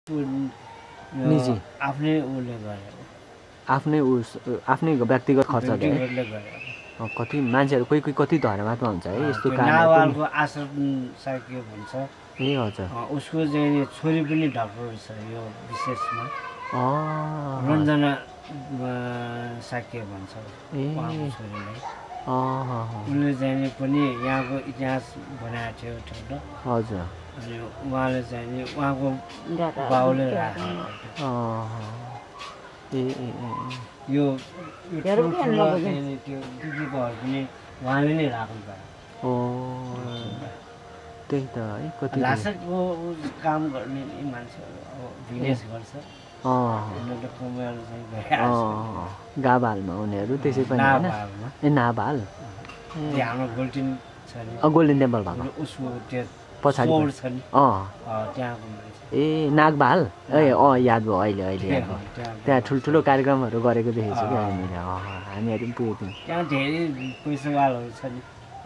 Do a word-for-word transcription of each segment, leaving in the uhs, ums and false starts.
निजी आफ्नै उले गरेको आफ्नै उस आफ्नै व्यक्तिगत खर्चले कति मान्छेहरू कोही कोही कति धर्मात्मा हुन्छ है यस्तो नावालको आश्रम साक्य भन्छ ए हजुर उसको चाहिँ छोरी पनि डाक्टर छ यो विशेषमा रञ्जना साक्य भन्छ उहाँको छोरीलाई उनले चाहिँ पनि यहाँको इतिहास बनाएको थियो ठुलो हजुर अनि उहाँले चाहिँ उहाँको बाउले राख्नु ए यो त्यो दिदीकोहरू पनि उहाँले नै राख्नु भयो त्यही त है कति लासकको काम गर्ने मान्छेहरू अब बिजनेस गर्छ गाभालमा उनीहरू त्यसै पनि ए नाभाल हाम्रो गोल्डन छ नि गोल्डन टेम्पल भएको उसको त्यो पछाडि छ नि त्यहाँको ए नागभाल ए अँ याद भयो अहिले अहिले याद भयो त्यहाँ ठुल्ठुलो कार्यक्रमहरू गरेको देखेको छु क्या हामीले हामीहरू पनि पुगेको थियौँ त्यहाँ धेरै पैसावालहरू छ नि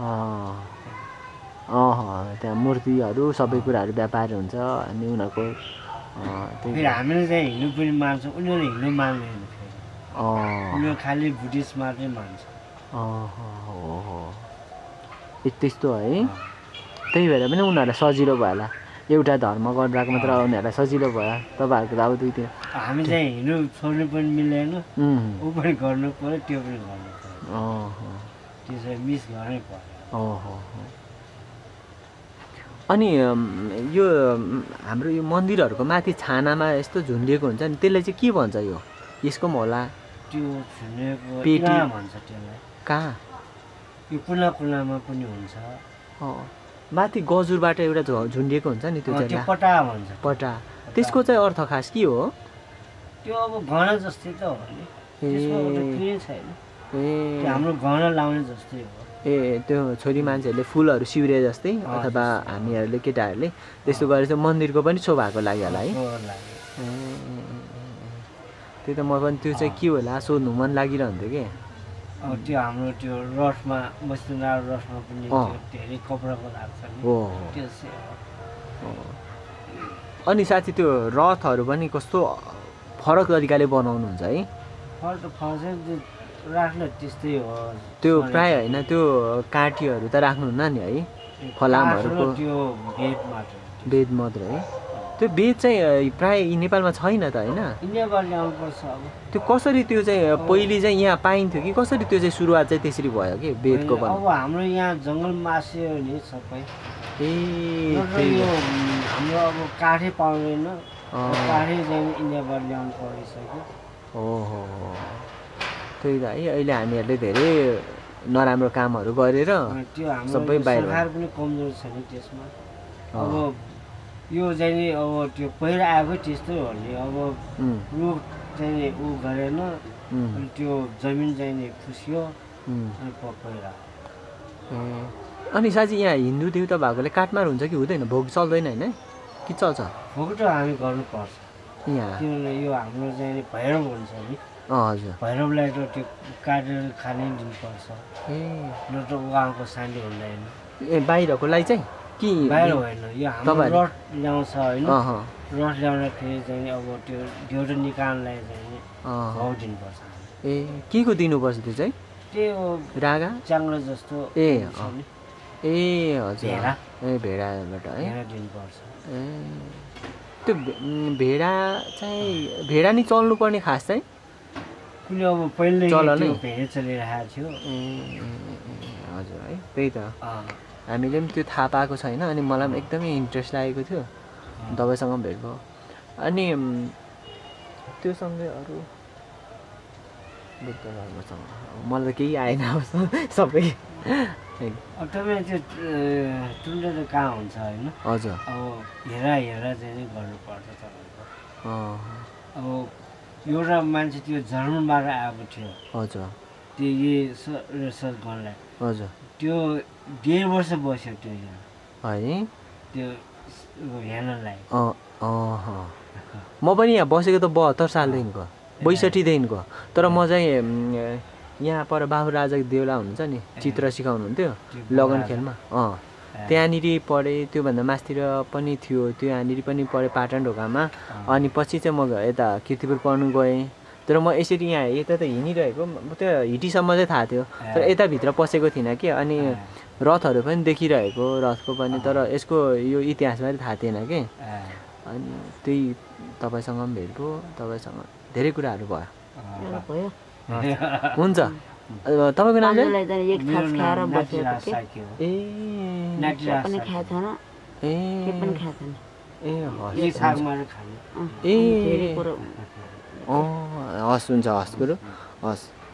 अँ त्यहाँ मूर्तिहरू सबै कुराहरू व्यापार हुन्छ अनि उनीहरूको फेरि हामीले चाहिँ हिन्दू पनि मान्छौँ उनीहरू हिन्दू मान्दैन फेरि उनीहरू खालि बुद्धिस्ट मात्रै मान्छ त्यस्तो है त्यही भएर पनि उनीहरूलाई सजिलो भयो होला एउटा धर्म गरिरहेको मात्र उनीहरूलाई सजिलो भयो तपाईँहरूको त अब दुई दिन हामी चाहिँ हिन्दू छोड्नु पनि मिल्दैन ऊ पनि गर्नु पऱ्यो त्यो पनि गर्नु पऱ्यो त्यसरी मिस गर्नै पर्यो अनि यो हाम्रो यो मन्दिरहरूको माथि छानामा यस्तो झुन्डिएको हुन्छ नि त्यसलाई चाहिँ के भन्छ यो यसको पनि होला त्यो झुन्डिएको पेटी भन्छ त्यसलाई कहाँ यो कुना कुनामा पनि हुन्छ माथि गजुरबाट एउटा झुन्डिएको हुन्छ नि त्यो चाहिँ पटा भन्छ पटा त्यसको चाहिँ अर्थ खास के हो त्यो अब गहना जस्तै त हो नि त्यसको कुनै छैन ए हाम्रो गहना लाउने जस्तै हो ए त्यो छोरी मान्छेहरूले फुलहरू सिउरे जस्तै अथवा हामीहरूले केटाहरूले त्यस्तो गरेर चाहिँ मन्दिरको पनि शोभाको लागि होला है त्यही त म पनि त्यो चाहिँ के होला सोध्नु मन लागिरहन्थ्यो कि अब त्यो हाम्रो त्यो रथमा मस्तिनार रथमा पनि धेरै कपडाको लाग्छ नि त्यो अनि साथी त्यो रथहरू पनि कस्तो फरक तरिकाले बनाउनुहुन्छ है फरक त फरक राख्न त्यस्तै हो त्यो प्राय होइन त्यो काँटीहरू त राख्नुहुन्न नि है फलामहरूको त्यो बेद मात्र बेद मात्र है त्यो बेद चाहिँ प्राय नेपालमा छैन त होइन नेपाल ल्याउनुपर्छ अब त्यो कसरी त्यो चाहिँ पहिले चाहिँ यहाँ पाइन्थ्यो कि कसरी त्यो चाहिँ सुरुवात चाहिँ त्यसरी भयो कि बेदको पनि अब हाम्रो यहाँ जङ्गल मास्यो नि सबै ए यो हाम्रो अब काठै पाउँदैन काठै चाहिँ इन्डियाबाट ल्याउनु परिसक्यो ओहो त्यही त है अहिले हामीहरूले धेरै नराम्रो कामहरू गरेर सबै बाहिर सरकार पनि कमजोर छ नि त्यसमा अब यो चाहिँ नि अब त्यो पहिला आएकै त्यस्तै हो नि अब रुख चाहिँ ऊ गरेन त्यो जमिन चाहिँ नि खुसियो अनि पहिला अनि साँच्चै यहाँ हिन्दू देउता भएकोले काठमार हुन्छ कि हुँदैन भोग चल्दैन होइन कि चल्छ भोग त हामी गर्नुपर्छ यहाँ किनभने यो हाम्रो चाहिँ भैरव हुन्छ नि हजुर भैरवलाई त त्यो काटेर खानै दिनुपर्छ ए न त उहाँको शान्ति हुँदैन ए बाहिरकोलाई चाहिँ कि बाहिर होइन यो हाम्रो रथ ल्याउँछ होइन रथ ल्याउँदाखेरि चाहिँ अब त्यो देउता निकाल्नलाई चाहिँ भाउ दिनुपर्छ ए के को दिनुपर्छ त्यो चाहिँ त्यो रागा च्याङ्लो जस्तो ए ए हजुर ए भेडाबाट है दिनुपर्छ ए त्यो भेडा चाहिँ भेडा नि चल्नु पर्ने खास चाहिँ कुनै अब पहिल्यै भेडा चलिरहेको थियो हजुर है त्यही त हामीले पनि त्यो थाहा पाएको छैन अनि मलाई पनि एकदमै इन्ट्रेस्ट लागेको थियो तपाईँसँग भेट भयो अनि त्योसँगै अरू बुद्ध धर्मसँग मलाई त केही आएन सबै तपाईँ त्यो टुन्डो त कहाँ हुन्छ होइन हजुर अब हेरा हेरा चाहिँ नै गर्नुपर्छ तपाईँको अब एउटा मान्छे त्यो जर्मनबाट आएको थियो हजुर त्यो यही रिसर्च गर्नलाई हजुर त्यो डेढ वर्ष बस्यो त्यो यहाँ है त्यो हेर्नलाई म पनि यहाँ बसेको त बहत्तर सालदेखिको बैसठीदेखिको तर म चाहिँ यहाँ पर बाबु राजा देउला हुनुहुन्छ नि चित्र सिकाउनुहुन्थ्यो लगन खेलमा अँ त्यहाँनिर पढेँ, त्योभन्दा मासतिर पनि थियो, त्यहाँनिर पनि पढेँ पाटन ढोकामा। अनि पछि चाहिँ म यता किर्तिपुर पढ्नु गएँ। तर म यसरी यहाँ यता त हिँडिरहेको, त्यो हिटीसम्म चाहिँ थाहा थियो, तर यताभित्र पसेको थिइनँ कि। अनि रथहरू पनि देखिरहेको, रथको पनि, तर यसको यो इतिहासबारे थाहा थिएन कि। अनि त्यही तपाईँसँग पनि भेट भयो, तपाईँसँग धेरै कुराहरू भयो। हुन्छ, तपाईँको नाम चाहिँ? ए ए ए हस् हुन्छ, हस् गुरु, हस्।